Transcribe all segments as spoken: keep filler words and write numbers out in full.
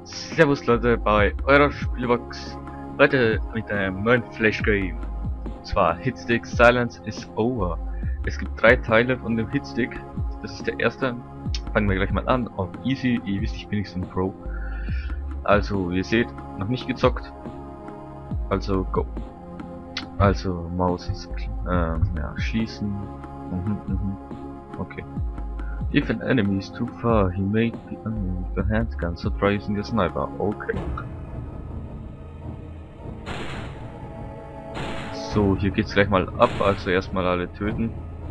Servus Leute bei eurer Spielbox. Heute mit einem neuen Flash Game. Und zwar Hitstick Silence is Over. Es gibt drei Teile von dem Hitstick. Das ist der erste. Fangen wir gleich mal an. Auf Easy. Ihr wisst, ich bin nicht so ein Pro. Also, ihr seht, noch nicht gezockt. Also, go. Also, Maus ist, ähm, ja, schießen. Mhm, mhm. Okay. If an enemy is too far, he may be unable with the handgun, so try using the sniper. Okay. So, hier geht's gleich mal ab, also erstmal alle töten.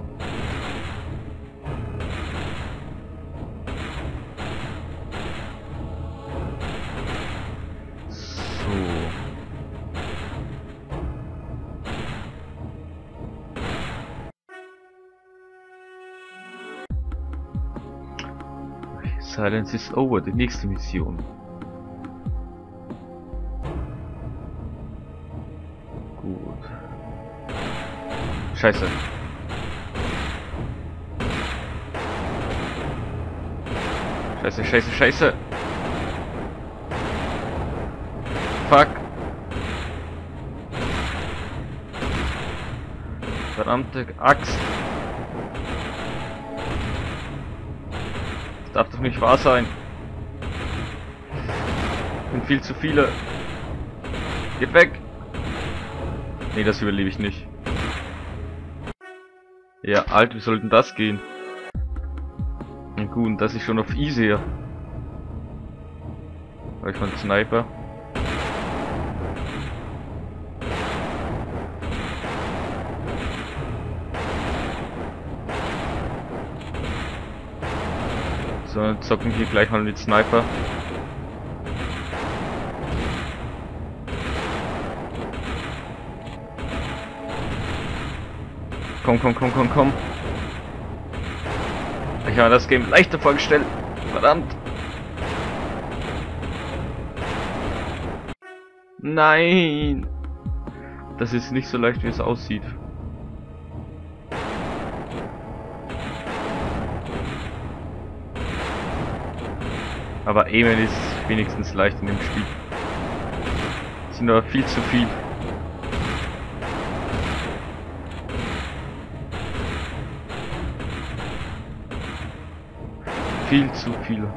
So. Silence is over, die nächste Mission. Gut. Scheiße. Scheiße, scheiße, scheiße. Fuck. Verdammte Axt. Das darf doch nicht wahr sein. Sind viel zu viele. Geht weg. Nee, das überlebe ich nicht. Ja, alt, wie soll denn das gehen? Na gut, das ist schon auf Easy. Habe ich mal einen Sniper. So, dann zocken wir hier gleich mal mit Sniper. Komm, komm, komm, komm, komm. Ich habe das Game leichter vorgestellt. Verdammt. Nein. Das ist nicht so leicht, wie es aussieht. Aber Aimen ist wenigstens leicht in dem Spiel. Das sind aber viel zu viel. Viel zu viele.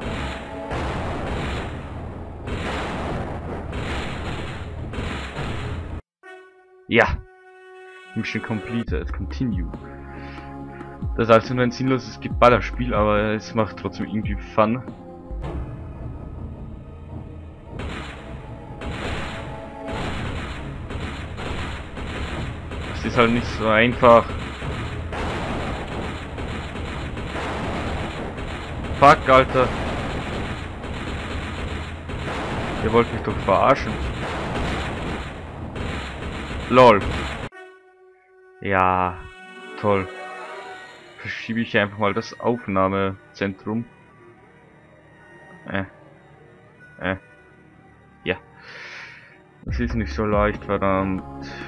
Ja. Mission completed. Continue. Das ist also nur ein sinnloses Geballerspiel, aber es macht trotzdem irgendwie Fun. Es ist halt nicht so einfach. Fuck, Alter. Ihr wollt mich doch verarschen. Lol. Ja, toll. Verschiebe ich einfach mal das Aufnahmezentrum. Äh. Äh. Ja. Das ist nicht so leicht, verdammt.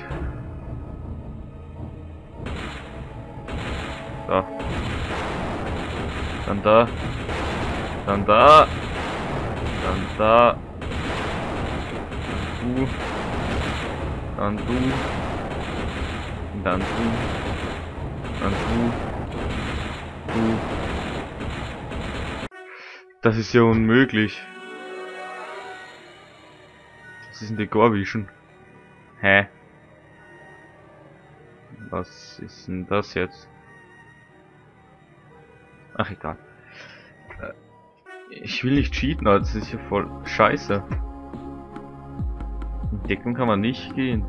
Da. Dann da. Dann da. Dann da. Du. Dann du. Und dann du. Dann du. Du. Das ist ja unmöglich. Das ist in der Gore-Vision. Hä? Was ist denn das jetzt? Ach, egal. Ich will nicht cheaten, aber das ist ja voll scheiße. In Deckung kann man nicht gehen.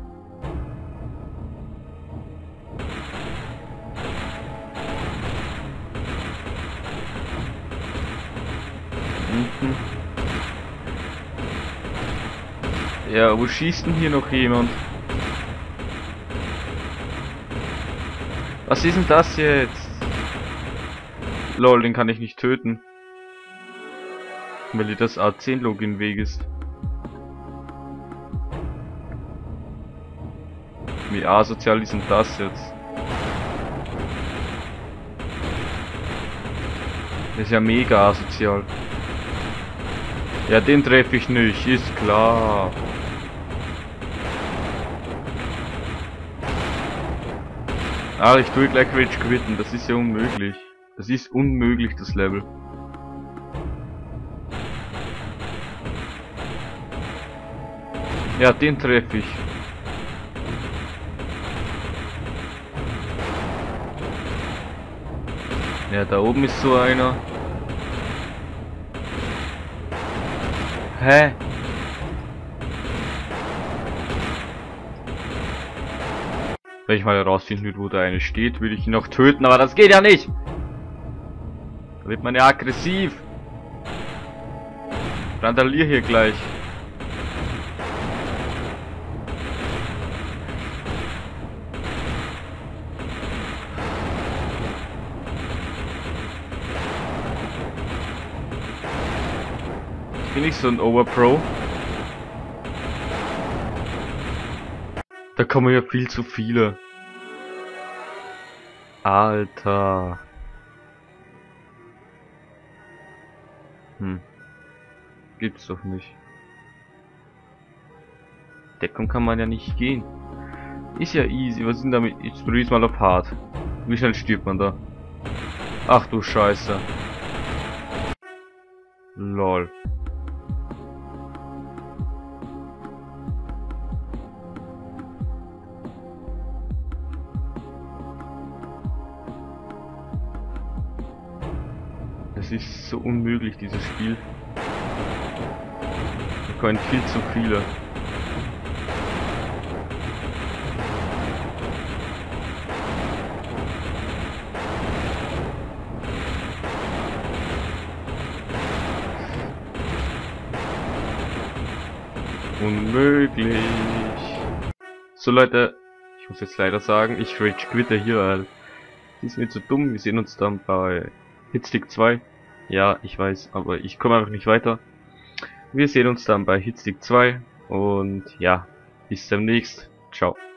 Unten. Ja, wo schießt denn hier noch jemand? Was ist denn das jetzt? Lol, den kann ich nicht töten. Weil dir das A zehn Login Weg ist. Wie asozial ist denn das jetzt? Das ist ja mega asozial. Ja, den treffe ich nicht, ist klar. Ah, ich tue gleich Rage quitten, das ist ja unmöglich. Das ist unmöglich, das Level. Ja, den treffe ich. Ja, da oben ist so einer. Hä? Wenn ich mal herausfinden will, wo da eine steht, will ich ihn noch töten, aber das geht ja nicht! Da wird man ja aggressiv. Randalier hier gleich. Ich bin nicht so ein Overpro. Da kommen ja viel zu viele. Alter. Hm. Gibt's doch nicht. Deckung kann man ja nicht gehen. Ist ja easy. Was sind damit? Ich probiere mal auf hart. Wie schnell stirbt man da? Ach du Scheiße. Lol. Das ist so unmöglich, dieses Spiel. Da kommen viel zu viele. Unmöglich. So Leute, ich muss jetzt leider sagen, ich rage quitte hier, weil die ist mir zu dumm. Wir sehen uns dann bei Hitstick zwei. Ja, ich weiß, aber ich komme einfach nicht weiter. Wir sehen uns dann bei Hitstick zwei und ja, bis demnächst. Ciao.